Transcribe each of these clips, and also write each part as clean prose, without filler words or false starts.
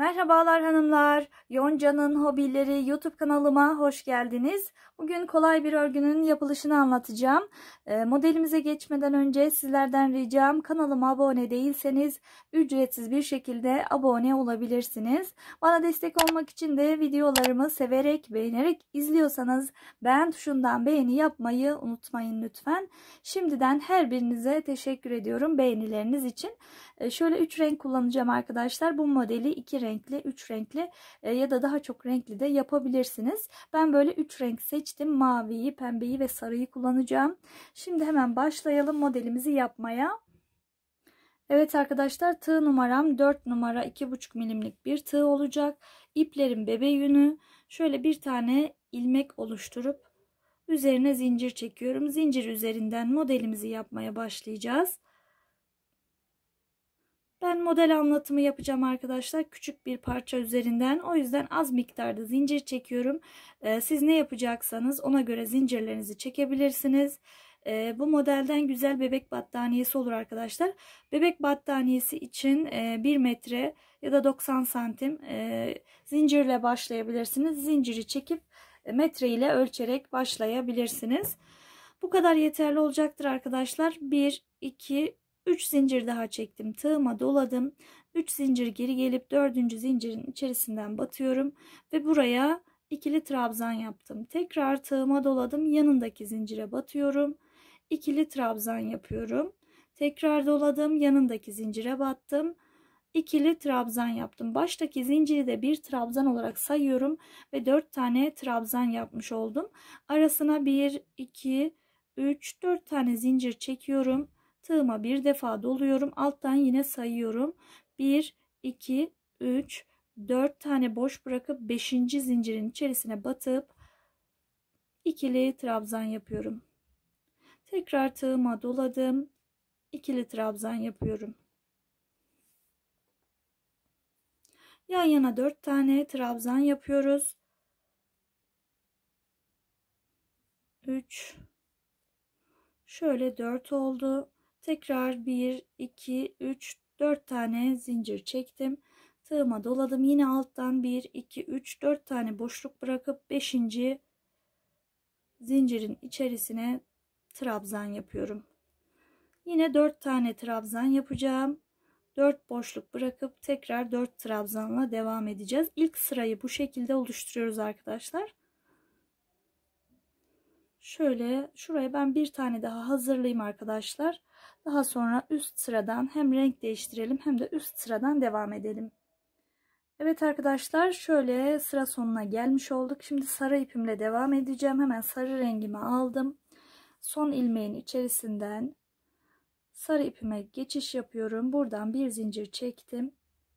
Merhabalar hanımlar, Yonca'nın Hobileri YouTube kanalıma hoş geldiniz. Bugün kolay bir örgünün yapılışını anlatacağım. Modelimize geçmeden önce sizlerden ricam kanalıma abone değilseniz ücretsiz bir şekilde abone olabilirsiniz. Bana destek olmak için de videolarımı severek, beğenerek izliyorsanız beğen tuşundan beğeni yapmayı unutmayın lütfen. Şimdiden her birinize teşekkür ediyorum beğenileriniz için. Şöyle 3 renk kullanacağım arkadaşlar. Bu modeli 2 renkli, 3 renkli ya da daha çok renkli de yapabilirsiniz. Ben böyle 3 renk seçtim. Maviyi, pembeyi ve sarıyı kullanacağım. Şimdi hemen başlayalım modelimizi yapmaya. Evet arkadaşlar, tığ numaram 4 numara 2,5 milimlik bir tığ olacak. İplerim bebe yünü. Şöyle bir tane ilmek oluşturup üzerine zincir çekiyorum. Zincir üzerinden modelimizi yapmaya başlayacağız. Ben model anlatımı yapacağım arkadaşlar, küçük bir parça üzerinden. O yüzden az miktarda zincir çekiyorum. Siz ne yapacaksanız ona göre zincirlerinizi çekebilirsiniz. Bu modelden güzel bebek battaniyesi olur arkadaşlar. Bebek battaniyesi için 1 metre ya da 90 santim zincirle başlayabilirsiniz. Zinciri çekip metre ile ölçerek başlayabilirsiniz. Bu kadar yeterli olacaktır arkadaşlar. 1, 2, 3 zincir daha çektim. Tığıma doladım. 3 zincir geri gelip 4. zincirin içerisinden batıyorum. Ve buraya ikili trabzan yaptım. Tekrar tığıma doladım. Yanındaki zincire batıyorum. İkili trabzan yapıyorum. Tekrar doladım. Yanındaki zincire battım. İkili trabzan yaptım. Baştaki zinciri de bir trabzan olarak sayıyorum. Ve 4 tane trabzan yapmış oldum. Arasına 1, 2, 3, 4 tane zincir çekiyorum. Tığıma bir defa doluyorum. Alttan yine sayıyorum. 1, 2, 3, 4 tane boş bırakıp 5. zincirin içerisine batıp ikili trabzan yapıyorum. Tekrar tığıma doladım. İkili trabzan yapıyorum. Yan yana 4 tane trabzan yapıyoruz. 3, şöyle 4 oldu. Tekrar 1, 2, 3, 4 tane zincir çektim. Tığıma doladım. Yine alttan 1, 2, 3, 4 tane boşluk bırakıp 5. zincirin içerisine trabzan yapıyorum. Yine 4 tane trabzan yapacağım. 4 boşluk bırakıp tekrar 4 trabzanla devam edeceğiz. İlk sırayı bu şekilde oluşturuyoruz arkadaşlar. Şöyle şuraya ben bir tane daha hazırlayayım arkadaşlar. Daha sonra üst sıradan hem renk değiştirelim hem de üst sıradan devam edelim. Evet arkadaşlar, şöyle sıra sonuna gelmiş olduk. Şimdi sarı ipimle devam edeceğim. Hemen sarı rengimi aldım. Son ilmeğin içerisinden sarı ipime geçiş yapıyorum. Buradan bir zincir çektim.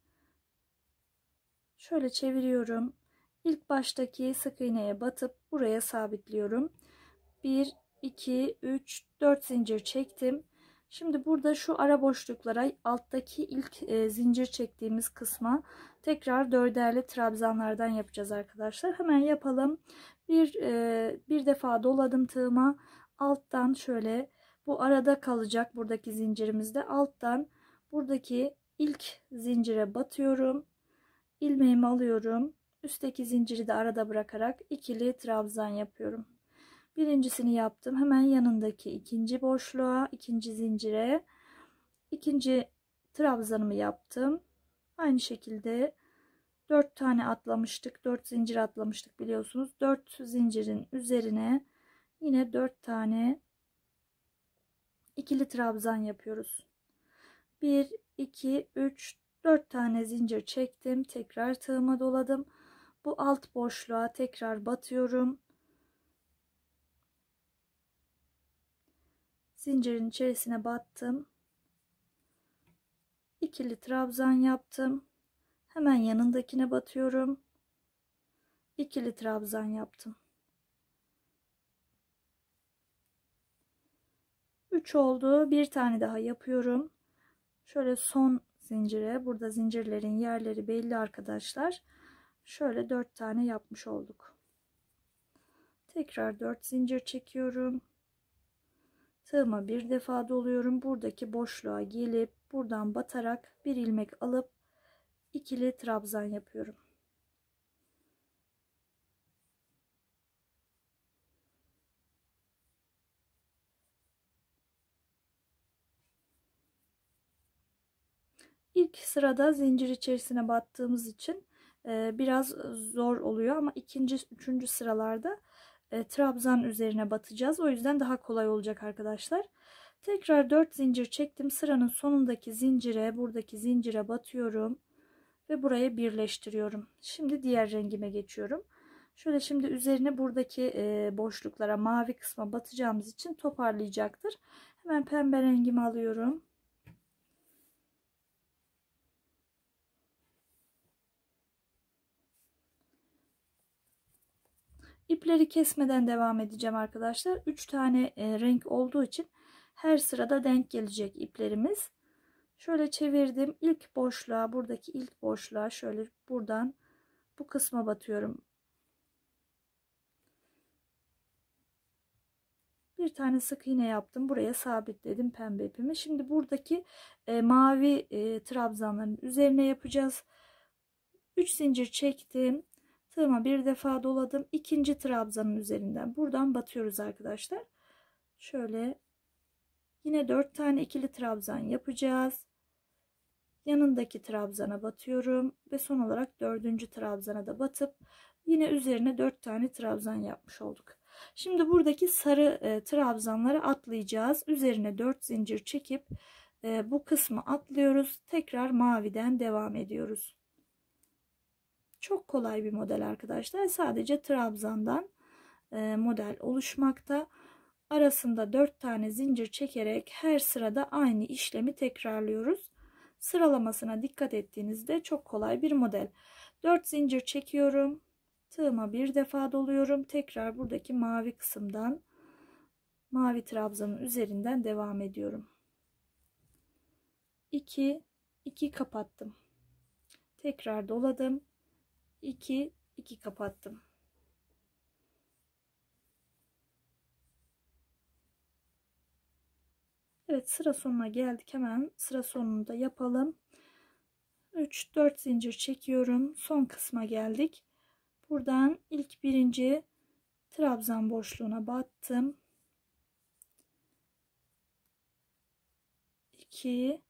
Şöyle çeviriyorum. İlk baştaki sık iğneye batıp buraya sabitliyorum. 1, 2, 3, 4 zincir çektim. Şimdi burada şu ara boşluklara, alttaki ilk zincir çektiğimiz kısma tekrar dörderli trabzanlardan yapacağız arkadaşlar. Hemen yapalım. Bir defa doladım tığıma. Alttan şöyle bu arada kalacak buradaki zincirimizde. Alttan buradaki ilk zincire batıyorum. İlmeğimi alıyorum. Üstteki zinciri de arada bırakarak ikili trabzan yapıyorum. Birincisini yaptım. Hemen yanındaki ikinci boşluğa, ikinci zincire ikinci trabzanımı yaptım. Aynı şekilde 4 tane atlamıştık. 4 zincir atlamıştık biliyorsunuz. 4 zincirin üzerine yine 4 tane ikili trabzan yapıyoruz. 1, 2, 3, 4 tane zincir çektim. Tekrar tığıma doladım. Bu alt boşluğa tekrar batıyorum. Zincirin içerisine battım. İkili trabzan yaptım. Hemen yanındakine batıyorum. İkili trabzan yaptım. 3 oldu. Bir tane daha yapıyorum. Şöyle son zincire, burada zincirlerin yerleri belli arkadaşlar. Şöyle 4 tane yapmış olduk. Tekrar 4 zincir çekiyorum. Tığıma bir defa doluyorum. Buradaki boşluğa gelip buradan batarak bir ilmek alıp ikili trabzan yapıyorum. İlk sırada zincir içerisine battığımız için biraz zor oluyor ama ikinci, üçüncü sıralarda trabzan üzerine batacağız. O yüzden daha kolay olacak arkadaşlar. Tekrar 4 zincir çektim. Sıranın sonundaki zincire, buradaki zincire batıyorum ve buraya birleştiriyorum. Şimdi diğer rengime geçiyorum. Şöyle şimdi üzerine buradaki boşluklara, mavi kısma batacağımız için toparlayacaktır. Hemen pembe rengimi alıyorum. İpleri kesmeden devam edeceğim arkadaşlar. 3 tane renk olduğu için her sırada denk gelecek iplerimiz. Şöyle çevirdim. İlk boşluğa, buradaki ilk boşluğa şöyle buradan bu kısma batıyorum. Bir tane sık iğne yaptım. Buraya sabitledim pembe ipimi. Şimdi buradaki mavi trabzanların üzerine yapacağız. 3 zincir çektim. Tığıma bir defa doladım. İkinci trabzanın üzerinden buradan batıyoruz arkadaşlar. Şöyle yine 4 tane ikili trabzan yapacağız. Yanındaki trabzana batıyorum ve son olarak 4. trabzana da batıp yine üzerine 4 tane trabzan yapmış olduk. Şimdi buradaki sarı trabzanları atlayacağız. Üzerine 4 zincir çekip bu kısmı atlıyoruz. Tekrar maviden devam ediyoruz. Çok kolay bir model arkadaşlar. Sadece trabzandan model oluşmakta. Arasında 4 tane zincir çekerek her sırada aynı işlemi tekrarlıyoruz. Sıralamasına dikkat ettiğinizde çok kolay bir model. 4 zincir çekiyorum. Tığıma bir defa doluyorum. Tekrar buradaki mavi kısımdan, mavi trabzanın üzerinden devam ediyorum. 2 kapattım. Tekrar doladım. 2 kapattım. Evet, sıra sonuna geldik. Hemen sıra sonunda yapalım. 3-4 zincir çekiyorum. Son kısma geldik. Buradan ilk birinci trabzan boşluğuna battım. 2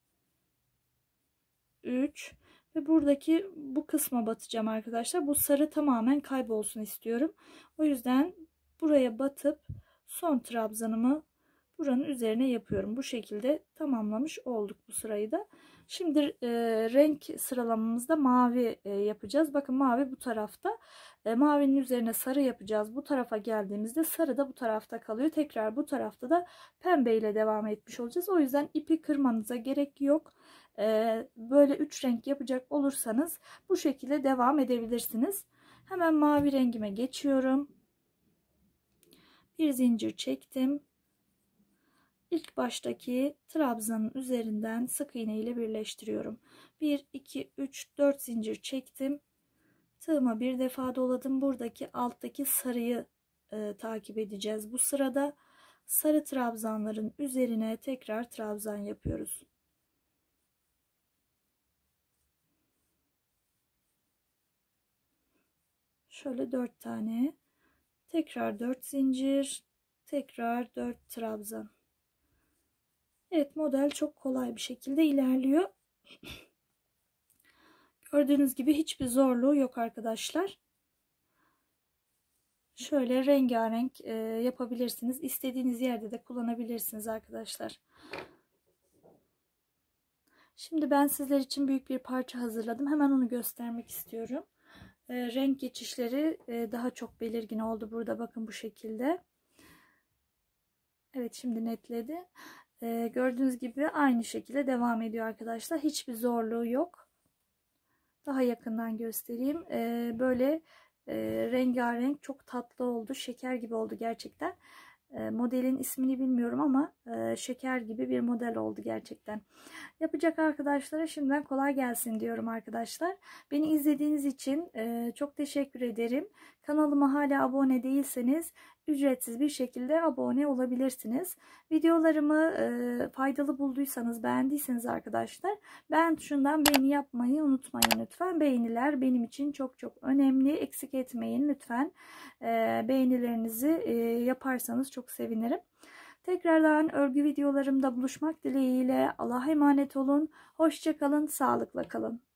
3 ve buradaki bu kısma batacağım arkadaşlar. Bu sarı tamamen kaybolsun istiyorum. O yüzden buraya batıp son trabzanımı buranın üzerine yapıyorum. Bu şekilde tamamlamış olduk bu sırayı da. Şimdi renk sıralamamızda mavi yapacağız. Bakın mavi bu tarafta. Mavinin üzerine sarı yapacağız. Bu tarafa geldiğimizde sarı da bu tarafta kalıyor. Tekrar bu tarafta da pembe ile devam etmiş olacağız. O yüzden ipi kırmanıza gerek yok. Böyle 3 renk yapacak olursanız bu şekilde devam edebilirsiniz. Hemen mavi rengime geçiyorum. Bir zincir çektim. İlk baştaki trabzanın üzerinden sık iğne ile birleştiriyorum. 1 2 3 4 zincir çektim. Tığıma bir defa doladım. Buradaki alttaki sarıyı takip edeceğiz. Bu sırada sarı trabzanların üzerine tekrar trabzan yapıyoruz. Şöyle 4 tane. Tekrar 4 zincir. Tekrar 4 trabzan. Evet, model çok kolay bir şekilde ilerliyor. Gördüğünüz gibi hiçbir zorluğu yok arkadaşlar. Şöyle rengarenk yapabilirsiniz. İstediğiniz yerde de kullanabilirsiniz arkadaşlar. Şimdi ben sizler için büyük bir parça hazırladım. Hemen onu göstermek istiyorum. Renk geçişleri daha çok belirgin oldu burada. Bakın bu şekilde. Evet, şimdi netledi. Gördüğünüz gibi aynı şekilde devam ediyor arkadaşlar. Hiçbir zorluğu yok. Daha yakından göstereyim. Böyle rengarenk, çok tatlı oldu. Şeker gibi oldu gerçekten. Modelin ismini bilmiyorum ama şeker gibi bir model oldu gerçekten. Yapacak arkadaşlara şimdiden kolay gelsin diyorum arkadaşlar. Beni izlediğiniz için çok teşekkür ederim. Kanalıma hala abone değilseniz ücretsiz bir şekilde abone olabilirsiniz. Videolarımı faydalı bulduysanız, beğendiyseniz arkadaşlar, beğen tuşundan beğeni yapmayı unutmayın lütfen. Beğeniler benim için çok çok önemli. Eksik etmeyin lütfen. Beğenilerinizi yaparsanız çok sevinirim. Tekrardan örgü videolarımda buluşmak dileğiyle. Allah'a emanet olun. Hoşça kalın, sağlıkla kalın.